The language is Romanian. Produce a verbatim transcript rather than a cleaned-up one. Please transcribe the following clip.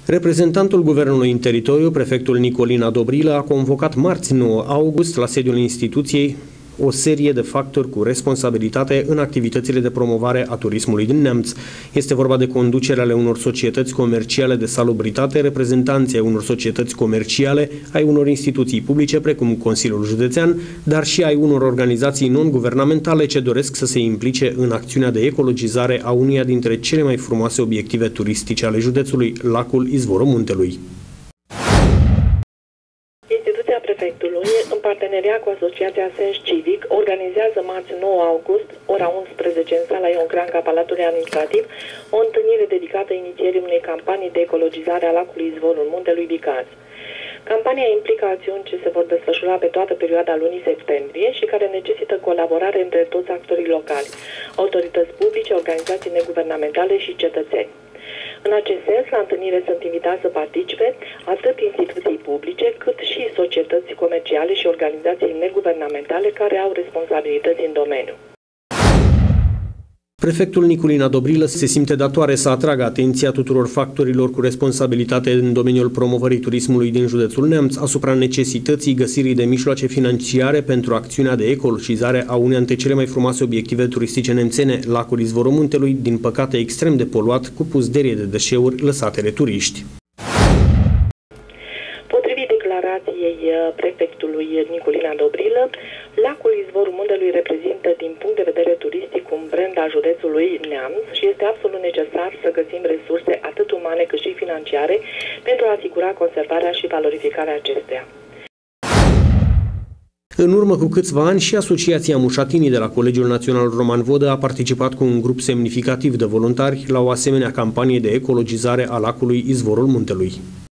Reprezentantul Guvernului în teritoriu, prefectul Nicolina Dobrilă, a convocat marți nouă august la sediul instituției o serie de factori cu responsabilitate în activitățile de promovare a turismului din Neamț. Este vorba de conducerea ale unor societăți comerciale de salubritate, reprezentanții ai unor societăți comerciale, ai unor instituții publice, precum Consiliul Județean, dar și ai unor organizații non-guvernamentale ce doresc să se implice în acțiunea de ecologizare a unuia dintre cele mai frumoase obiective turistice ale județului, lacul Izvorul Muntelui. Instituția prefectului, în parteneria cu Asociația Sens Civic, organizează marți nouă august, ora unsprezece, în sala Ion Cranca, Palatului Administrativ, o întâlnire dedicată inițierii unei campanii de ecologizare a lacului Izvorul Muntelui Bicaz. Campania implică acțiuni ce se vor desfășura pe toată perioada lunii septembrie și care necesită colaborare între toți actorii locali, autorități publice, organizații neguvernamentale și cetățeni. În acest sens, la întâlnire sunt invitați să participe atât instituții publice, cât și societăți comerciale și organizații neguvernamentale care au responsabilități în domeniu. Prefectul Nicolina Dobrilă se simte datoare să atragă atenția tuturor factorilor cu responsabilitate în domeniul promovării turismului din județul Neamț asupra necesității găsirii de mijloace financiare pentru acțiunea de ecologizare a uneia dintre cele mai frumoase obiective turistice nemțene, lacul Izvorul Muntelui, din păcate extrem de poluat, cu puzderie de deșeuri lăsate de turiști. Potrivit declarației prefectului Nicolina Dobrilă, lacul Izvorul Muntelui reprezintă din punct de vedere turistic un brand al județului Neamț și este absolut necesar să găsim resurse atât umane cât și financiare pentru a asigura conservarea și valorificarea acesteia. În urmă cu câțiva ani și Asociația Mușatinii de la Colegiul Național Roman Vodă a participat cu un grup semnificativ de voluntari la o asemenea campanie de ecologizare a lacului Izvorul Muntelui.